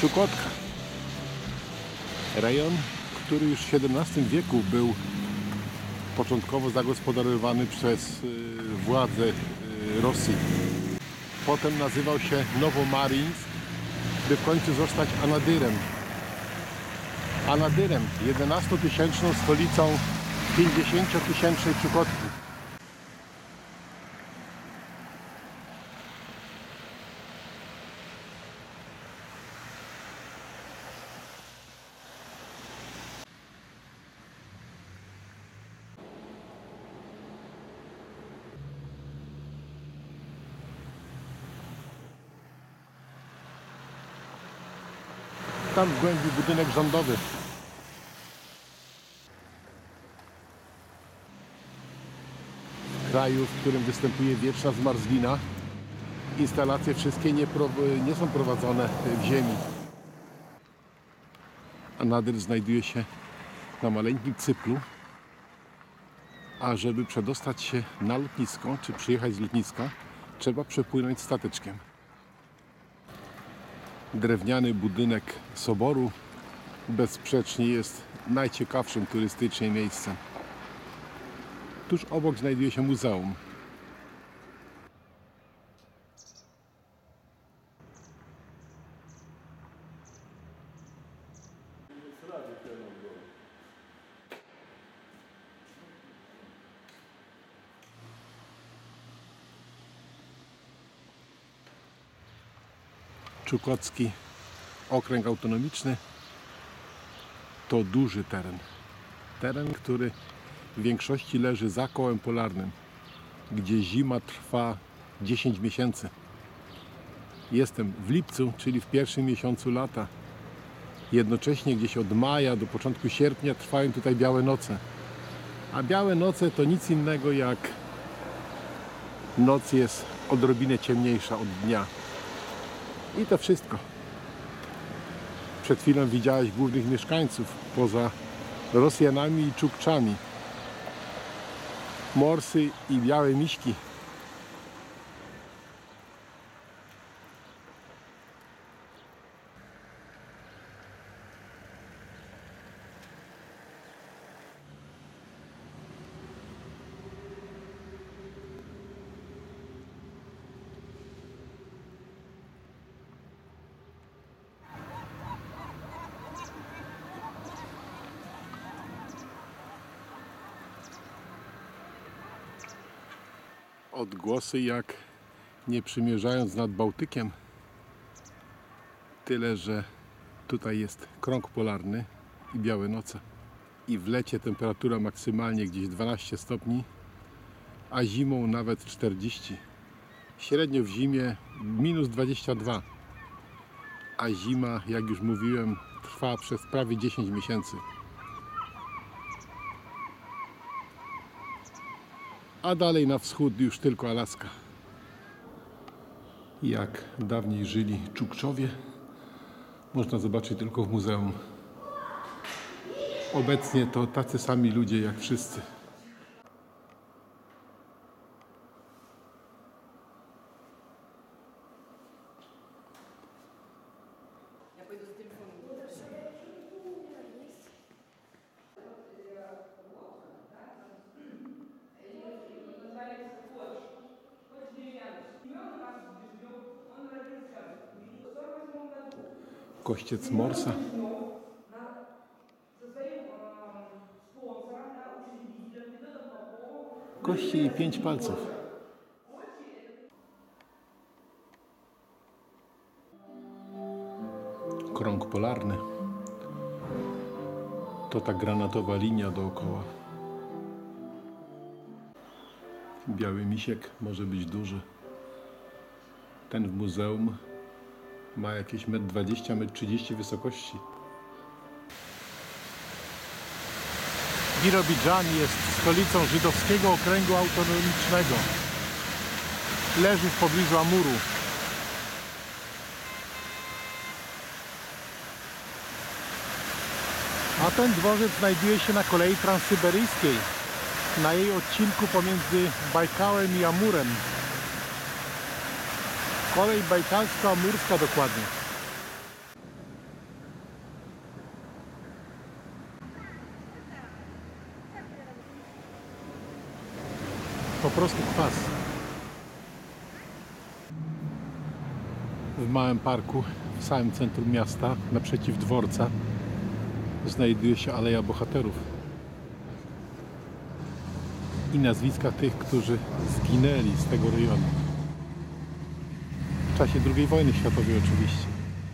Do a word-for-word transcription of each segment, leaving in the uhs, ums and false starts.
Czukotka. Rejon, który już w siedemnastym wieku był początkowo zagospodarowany przez władze Rosji. Potem nazywał się Nowomaryńsk, by w końcu zostać Anadyrem. Anadyrem, jedenastotysięczną stolicą pięćdziesięciotysięcznej Czukotki. Tam w głębi budynek rządowy. W kraju, w którym występuje wieczna zmarzlina, instalacje wszystkie nie, nie są prowadzone w ziemi. Anadyr znajduje się na maleńkim cyplu, a żeby przedostać się na lotnisko, czy przyjechać z lotniska, trzeba przepłynąć stateczkiem. Drewniany budynek soboru bezsprzecznie jest najciekawszym turystycznie miejscem. Tuż obok znajduje się muzeum. Czukotki Okręg Autonomiczny to duży teren. Teren, który w większości leży za kołem polarnym, gdzie zima trwa dziesięć miesięcy. Jestem w lipcu, czyli w pierwszym miesiącu lata. Jednocześnie gdzieś od maja do początku sierpnia trwają tutaj białe noce. A białe noce to nic innego jak noc jest odrobinę ciemniejsza od dnia. I to wszystko. Przed chwilą widziałeś głównych mieszkańców, poza Rosjanami i Czukczami. Morsy i białe miśki. Odgłosy jak nie przymierzając nad Bałtykiem. Tyle, że tutaj jest krąg polarny i białe noce. I w lecie temperatura maksymalnie gdzieś dwanaście stopni, a zimą nawet czterdzieści. Średnio w zimie minus dwadzieścia dwa. A zima, jak już mówiłem, trwa przez prawie dziesięć miesięcy. A dalej na wschód już tylko Alaska. Jak dawniej żyli Czukczowie, można zobaczyć tylko w muzeum. Obecnie to tacy sami ludzie jak wszyscy. Kościec Morsa. Kości i pięć palców. Krąg polarny. To ta granatowa linia dookoła. Biały misiek może być duży. Ten w muzeum ma jakieś metr dwadzieścia, metr trzydzieści wysokości. Birobidżan jest stolicą żydowskiego okręgu autonomicznego. Leży w pobliżu Amuru. A ten dworzec znajduje się na kolei transsyberyjskiej, na jej odcinku pomiędzy Bajkałem i Amurem. Kolej bajkalsko-amurska dokładnie. Po prostu kwas. W małym parku, w samym centrum miasta, naprzeciw dworca, znajduje się Aleja Bohaterów i nazwiska tych, którzy zginęli z tego rejonu. W czasie drugiej wojny światowej oczywiście.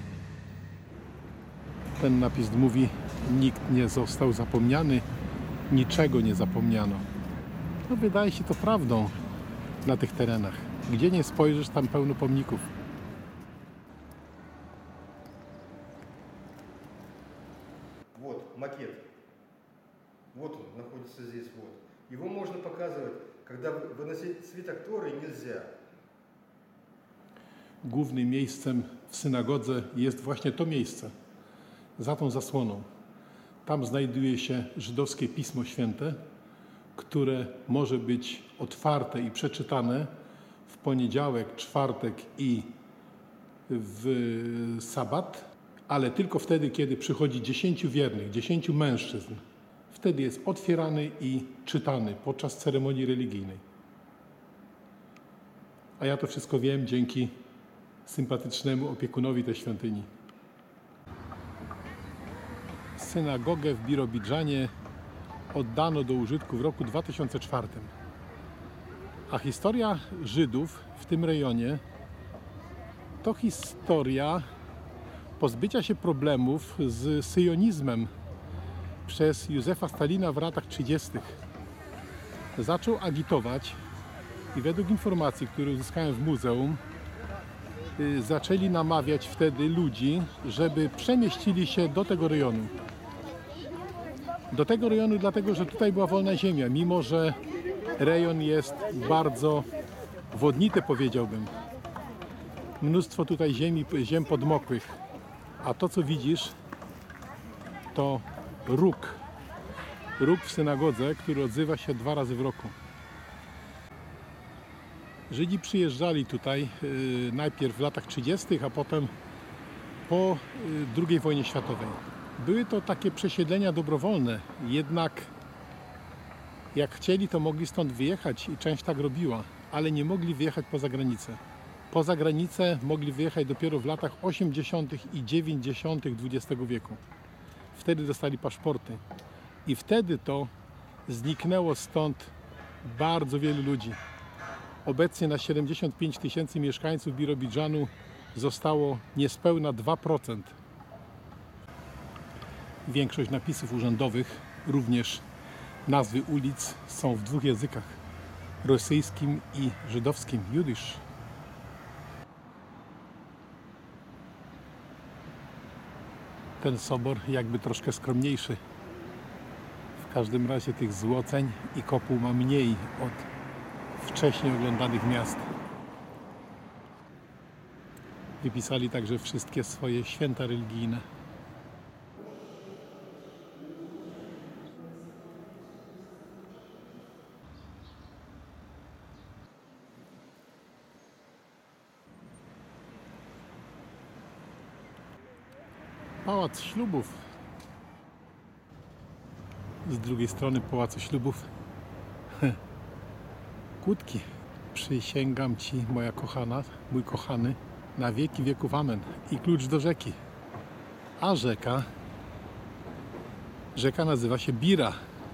Ten napis mówi: nikt nie został zapomniany, niczego nie zapomniano. No, wydaje się to prawdą na tych terenach. Gdzie nie spojrzysz, tam pełno pomników. Вот макет. Вот он находится здесь. Вот. Его можно показывать, когда выносить свиток Торы, нельзя. Głównym miejscem w synagodze jest właśnie to miejsce, za tą zasłoną. Tam znajduje się żydowskie Pismo Święte, które może być otwarte i przeczytane w poniedziałek, czwartek i w sabat, ale tylko wtedy, kiedy przychodzi dziesięciu wiernych, dziesięciu mężczyzn. Wtedy jest otwierany i czytany podczas ceremonii religijnej. A ja to wszystko wiem dzięki sympatycznemu opiekunowi tej świątyni. Synagogę w Birobidżanie oddano do użytku w roku dwa tysiące czwartym. A historia Żydów w tym rejonie to historia pozbycia się problemów z syjonizmem przez Józefa Stalina w latach trzydziestych. Zaczął agitować i według informacji, które uzyskałem w muzeum, y, zaczęli namawiać wtedy ludzi, żeby przemieścili się do tego rejonu. Do tego rejonu dlatego, że tutaj była wolna ziemia, mimo że rejon jest bardzo wodnity, powiedziałbym. Mnóstwo tutaj ziemi, ziem podmokłych. A to, co widzisz, to róg. Róg w synagodze, który odzywa się dwa razy w roku. Żydzi przyjeżdżali tutaj y, najpierw w latach trzydziestych, a potem po y, drugiej wojnie światowej. Były to takie przesiedlenia dobrowolne, jednak jak chcieli, to mogli stąd wyjechać i część tak robiła, ale nie mogli wyjechać poza granicę. Poza granicę mogli wyjechać dopiero w latach osiemdziesiątych i dziewięćdziesiątych dwudziestego wieku. Wtedy dostali paszporty i wtedy to zniknęło stąd bardzo wielu ludzi. Obecnie na siedemdziesiąt pięć tysięcy mieszkańców Birobidżanu zostało niespełna dwa procent. Większość napisów urzędowych, również nazwy ulic, są w dwóch językach: rosyjskim i żydowskim, judysz. Ten sobor jakby troszkę skromniejszy. W każdym razie tych złoceń i kopuł ma mniej od wcześniej oglądanych miast. Wypisali także wszystkie swoje święta religijne. Pałac Ślubów. Z drugiej strony Pałacu Ślubów kłódki. Przysięgam Ci, moja kochana, mój kochany, na wieki wieków amen. I klucz do rzeki. A rzeka, rzeka nazywa się Bira.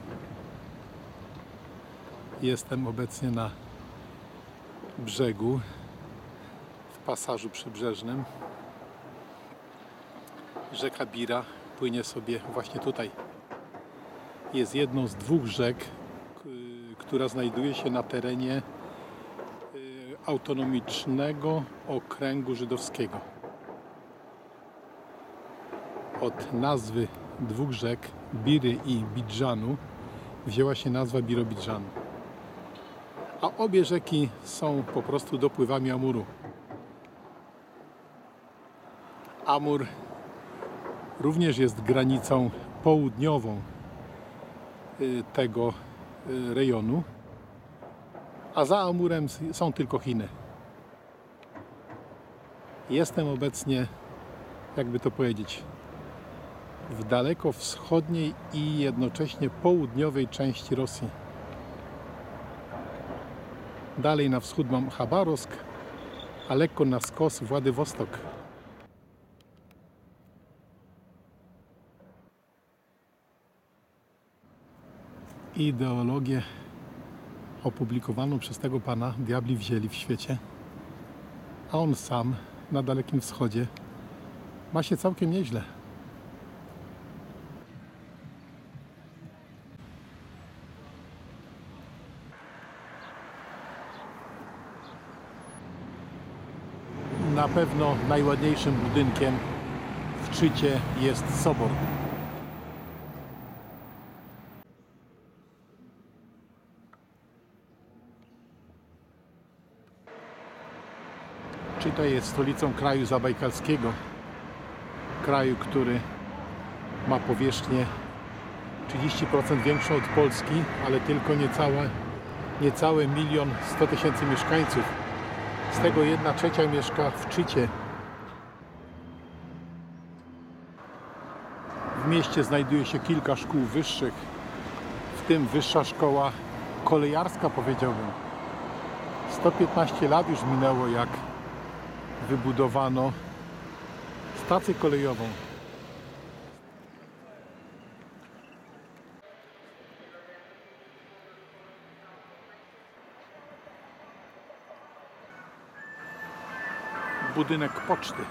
Jestem obecnie na brzegu, w pasażu przybrzeżnym. Rzeka Bira płynie sobie właśnie tutaj. Jest jedną z dwóch rzek, która znajduje się na terenie autonomicznego okręgu żydowskiego. Od nazwy dwóch rzek, Biry i Bidżanu, wzięła się nazwa Birobidżanu. A obie rzeki są po prostu dopływami Amuru. Amur również jest granicą południową tego rejonu, a za Amurem są tylko Chiny. Jestem obecnie, jakby to powiedzieć, w daleko wschodniej i jednocześnie południowej części Rosji. Dalej na wschód mam Chabarovsk, a lekko na skos Władywostok. Ideologię opublikowaną przez tego pana diabli wzięli w świecie, a on sam na Dalekim Wschodzie ma się całkiem nieźle. Na pewno najładniejszym budynkiem w Czycie jest Sobor. Czyta jest stolicą kraju zabajkalskiego, kraju, który ma powierzchnię trzydzieści procent większą od Polski, ale tylko niecałe, niecałe milion sto tysięcy mieszkańców. Z tego jedna trzecia mieszka w Czycie. W mieście znajduje się kilka szkół wyższych, w tym wyższa szkoła kolejarska, powiedziałbym. sto piętnaście lat już minęło, jak wybudowano stację kolejową. Budynek poczty.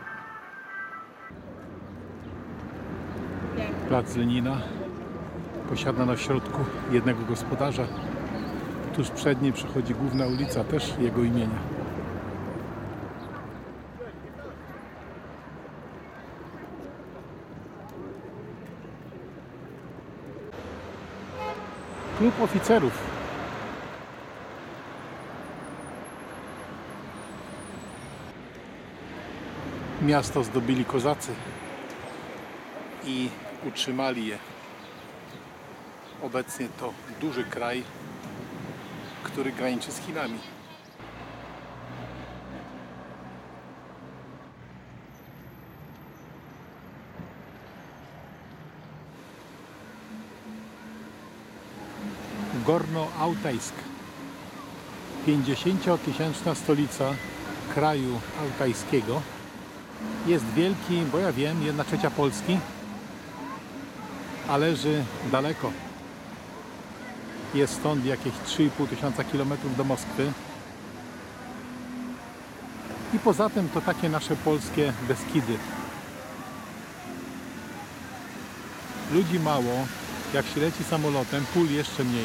Plac Lenina posiada na środku jednego gospodarza. Tuż przed nim przechodzi główna ulica, też jego imienia. Klub oficerów. Miasto zdobyli kozacy i utrzymali je. Obecnie to duży kraj, który graniczy z Chinami. Gorno-Altajsk. pięćdziesięciotysięczna stolica kraju altajskiego. Jest wielki, bo ja wiem, jedna trzecia Polski, a leży daleko. Jest stąd jakieś trzy i pół tysiąca kilometrów do Moskwy. I poza tym to takie nasze polskie Beskidy. Ludzi mało, jak się leci samolotem, pól jeszcze mniej.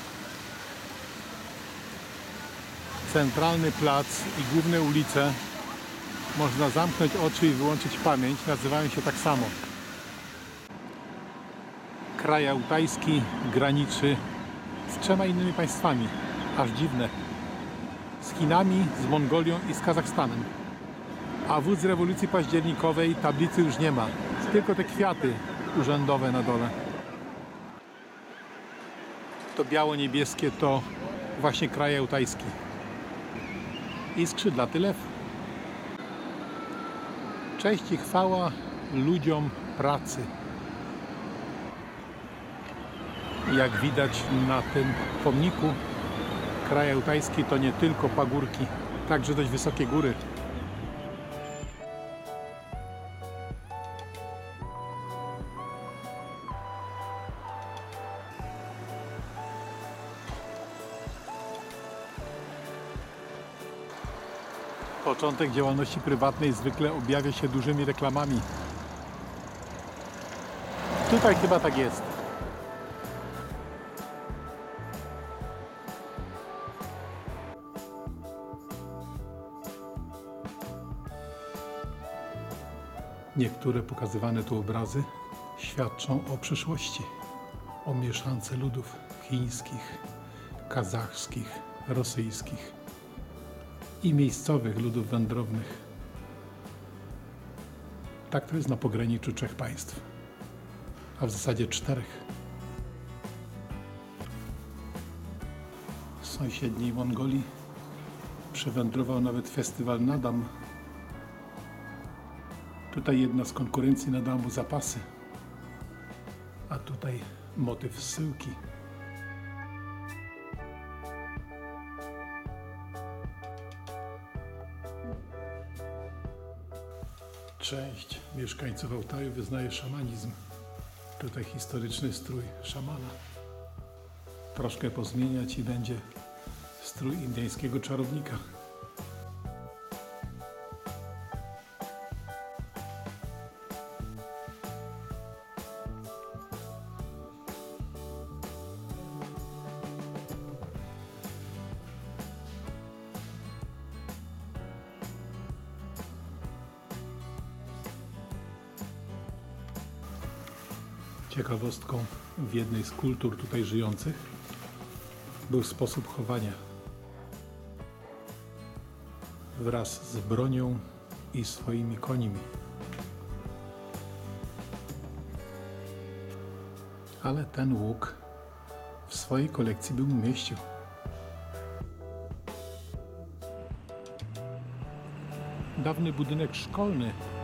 Centralny plac i główne ulice można zamknąć oczy i wyłączyć pamięć, nazywają się tak samo. Kraj altajski graniczy z trzema innymi państwami, aż dziwne. Z Chinami, z Mongolią i z Kazachstanem. A wódz rewolucji październikowej tablicy już nie ma, tylko te kwiaty urzędowe na dole. To biało-niebieskie to właśnie kraj altajski. I skrzydlaty lew. Cześć i chwała ludziom pracy. Jak widać na tym pomniku, kraj altajski to nie tylko pagórki, także dość wysokie góry. Początek działalności prywatnej zwykle objawia się dużymi reklamami. Tutaj chyba tak jest. Niektóre pokazywane tu obrazy świadczą o przyszłości, o mieszance ludów chińskich, kazachskich, rosyjskich i miejscowych ludów wędrownych. Tak to jest na pograniczu trzech państw, a w zasadzie czterech. W sąsiedniej Mongolii przewędrował nawet festiwal Nadam. Tutaj jedna z konkurencji Nadamu zapasy, a tutaj motyw zsyłki. Część mieszkańców Altaju wyznaje szamanizm. Tutaj historyczny strój szamana. Troszkę pozmieniać i będzie strój indyjskiego czarownika. Ciekawostką w jednej z kultur tutaj żyjących był sposób chowania. Wraz z bronią i swoimi końmi. Ale ten łuk w swojej kolekcji bym umieścił. Dawny budynek szkolny